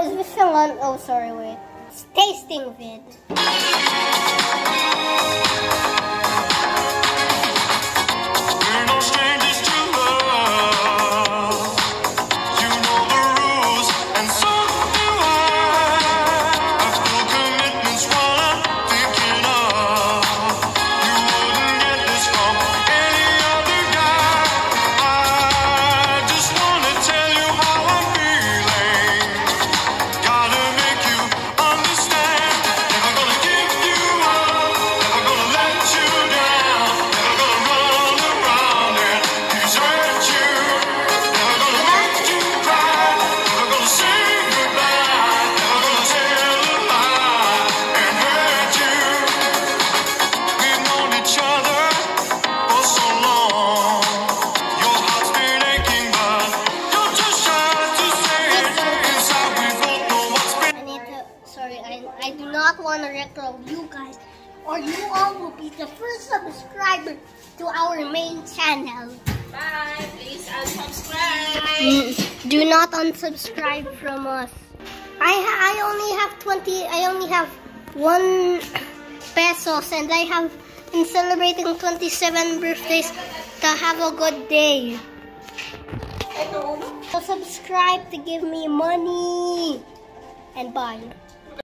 Is this still on? Oh, sorry, wait. It's tasting vid. I do not want to recall you guys, or you all will be the first subscriber to our main channel. Bye. Please unsubscribe. Do not unsubscribe from us. I only have 1 pesos, and I have been celebrating 27 birthdays to have a good day. So subscribe to give me money, and bye.